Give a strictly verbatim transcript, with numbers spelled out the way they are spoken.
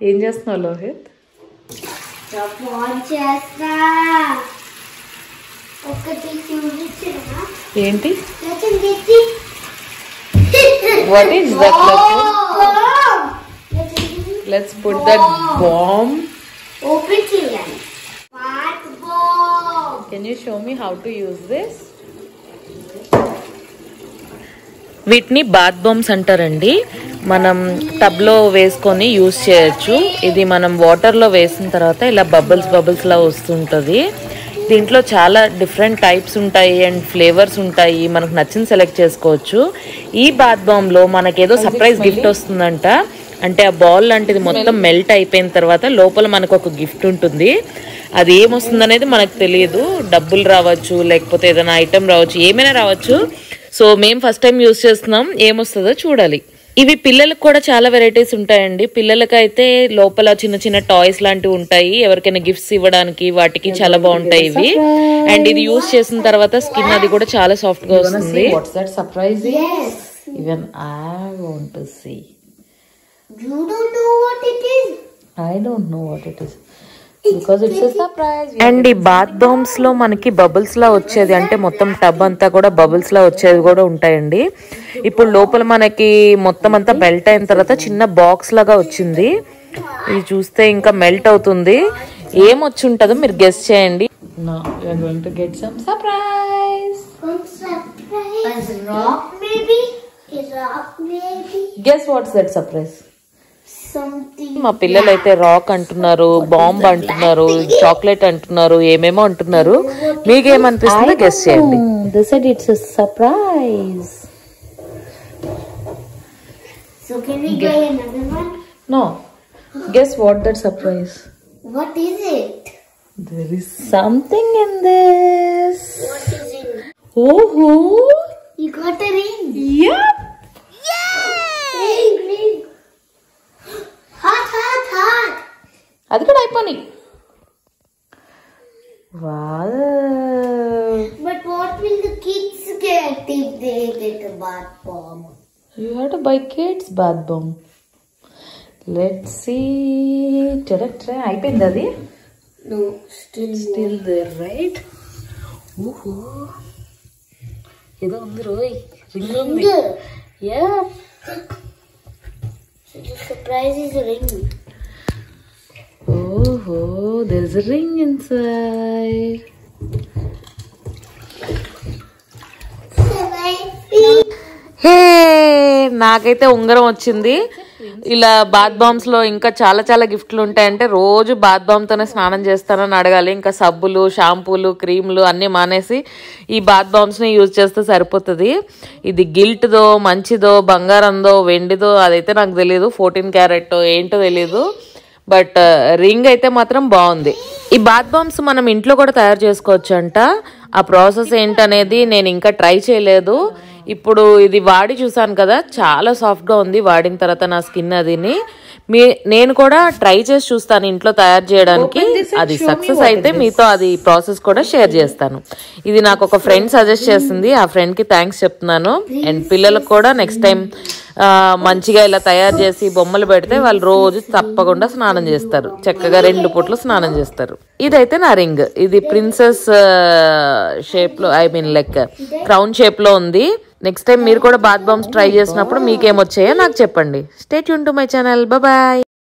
ఏం చేస్తున్నావు లోహిత్? ఏంటి? What is that? Let's put that bomb. Open children. Bath bomb. Can you show me how to use this? వీటిని bath bombs అంటారండి. మనం టబ్లో వేసుకొని యూజ్ చేయొచ్చు. ఇది మనం వాటర్లో వేసిన తర్వాత ఇలా బబుల్స్ బబుల్స్ లా వస్తుంటుంది. దీంట్లో చాలా డిఫరెంట్ టైప్స్ ఉంటాయి అండ్ ఫ్లేవర్స్ ఉంటాయి. మనకు నచ్చింది సెలెక్ట్ చేసుకోవచ్చు. ఈ బాత్ బాంబ్లో మనకేదో సర్ప్రైజ్ గిఫ్ట్ వస్తుందంట. అంటే ఆ బాల్ లాంటిది మొత్తం మెల్ట్ అయిపోయిన తర్వాత లోపల మనకు ఒక గిఫ్ట్ ఉంటుంది. అది ఏమొస్తుంది అనేది మనకు తెలియదు. డబ్బులు రావచ్చు, లేకపోతే ఏదైనా ఐటెం రావచ్చు, ఏమైనా రావచ్చు. సో మేము ఫస్ట్ టైం యూజ్ చేస్తున్నాం, ఏమొస్తుందో చూడాలి. ఇవి పిల్లలకు కూడా చాలా వెరైటీస్ ఉంటాయండి. పిల్లలకైతే లోపల చిన్న చిన్న టాయ్స్ లాంటివి ఉంటాయి. ఎవరికైనా గిఫ్ట్స్ ఇవ్వడానికి వాటికి చాలా బాగుంటాయి ఇవి. అండ్ ఇది యూజ్ చేసిన తర్వాత స్కిన్ అది కూడా చాలా సాఫ్ట్ గా వస్తుంది. You don't know what it is? I don't know what it is. Because it's a surprise. And ఈ బాత్ బాంబ్స్ లో మనకి బబుల్స్ లా వచ్చేది, అంటే మొత్తం టబ్ అంతా కూడా బబుల్స్ లా వచ్చేది కూడా ఉంటాయండి. ఇప్పుడు లోపల మనకి మొత్తం అంతా మెల్ట్ అయిన తర్వాత చిన్న బాక్స్ లాగా వచ్చింది. ఇది చూస్తే ఇంకా మెల్ట్ అవుతుంది. ఏం వచ్చి ఉంటుందో మీరు గెస్ చేయండి. Now we are going to get some surprise. Some surprise. A rock maybe? A rock maybe? Guess what's that surprise? Something. మా పిల్లలు అయితే రాక్ అంటున్నారు, బాంబ్ అంటున్నారు, చాక్లెట్ అంటున్నారు, ఏమేమో అంటున్నారు. మీకేమనిపిస్తుందో గెస్ చేయండి. They said it's a surprise. So can we buy another one? No. Guess what that surprise? What is it? There is something in this. What is it? Oh, You got a ring. yep. Ring, ring. Hot, hot, hot. అది కూడా అయిపోయి. Wow. But what will the kids get if they get a bath bomb? You have to buy kids bath bomb. Let's see. Tada, tada. అయిపోయింది అది. No, still Still there, right? Ooh. ఏదో ఉంది రోయ్. Ring ఉంది. Yeah. So the surprise is a ring. Oh, oh, there's a ring inside. హే, నాకైతే ఉంగరం వచ్చింది. ఇలా bath bombs లో ఇంకా చాలా చాలా గిఫ్ట్లు ఉంటాయంటే రోజు బాత్ బాంబ్ తోనే స్నానం చేస్తానని అడగాలి. ఇంకా సబ్బులు, షాంపూలు, క్రీములు అన్నీ మానేసి ఈ బాత్ బాంబ్స్ ని యూజ్ చేస్తే సరిపోతుంది. ఇది గిల్ట్దో, మంచిదో, బంగారందో, వెండిదో అదైతే నాకు తెలియదు. ఫోర్టీన్ క్యారెట్ ఏంటో తెలియదు. బట్ రింగ్ అయితే మాత్రం బాగుంది. ఈ బాత్ బాంబ్స్ మనం ఇంట్లో కూడా తయారు చేసుకోవచ్చు అంట. ఆ ప్రాసెస్ ఏంటనేది నేను ఇంకా ట్రై చేయలేదు. ఇప్పుడు ఇది వాడి చూసాను కదా, చాలా సాఫ్ట్గా ఉంది. వాడిన తర్వాత నా స్కిన్ అదిని మీ నేను కూడా ట్రై చేసి చూస్తాను ఇంట్లో తయారు చేయడానికి. అది సక్సెస్ అయితే మీతో అది ప్రాసెస్ కూడా షేర్ చేస్తాను. ఇది నాకు ఒక ఫ్రెండ్ సజెస్ట్ చేసింది. ఆ ఫ్రెండ్కి థ్యాంక్స్ చెప్తున్నాను. అండ్ పిల్లలకు కూడా నెక్స్ట్ టైం మంచిగా ఇలా తయారు చేసి బొమ్మలు పెడితే వాళ్ళు రోజు తప్పకుండా స్నానం చేస్తారు. చక్కగా రెండు పూట్లు స్నానం చేస్తారు. ఇదైతే నా రింగ్. ఇది ప్రిన్సెస్ షేప్ లో, I mean like crown shape లో ఉంది. నెక్స్ట్ టైం మీరు కూడా బాత్ బాంబ్స్ ట్రై చేసినప్పుడు మీకేమొచ్చాయో నాకు చెప్పండి. Stay tune to my channel. Bye.